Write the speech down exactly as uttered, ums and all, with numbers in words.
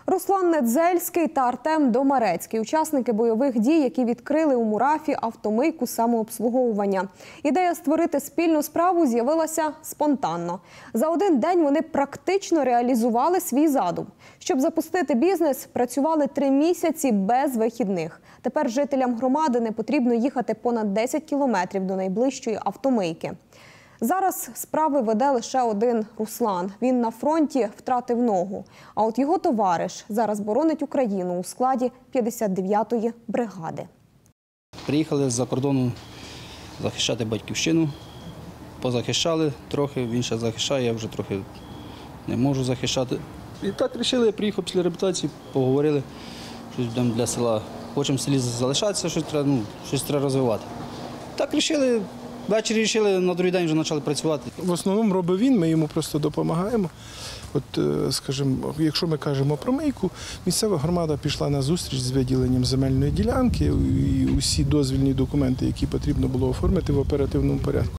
Руслан Недзельський та Артем Домарецький – учасники бойових дій, які відкрили у Мурафі автомийку самообслуговування. Ідея створити спільну справу з'явилася спонтанно. За один день вони практично реалізували свій задум. Щоб запустити бізнес, працювали три місяці без вихідних. Тепер жителям громади не потрібно їхати понад десять кілометрів до найближчої автомийки. Зараз справи веде лише один Руслан. Він на фронті втратив ногу. А от його товариш зараз боронить Україну у складі п'ятдесят дев'ятої бригади. Приїхали з-за кордону захищати батьківщину. Позахищали трохи, він ще захищає, я вже трохи не можу захищати. І так вирішили, я приїхав після реабілітації, поговорили, щось будемо для села. Хочемо в селі залишатися, щось треба, ну, щось треба розвивати. Так вирішили. Ввечері вирішили, на другий день вже почали працювати. В основному робить він, ми йому просто допомагаємо. От, скажімо, якщо ми кажемо про мийку, місцева громада пішла на зустріч з виділенням земельної ділянки і усі дозвільні документи, які потрібно було оформити в оперативному порядку,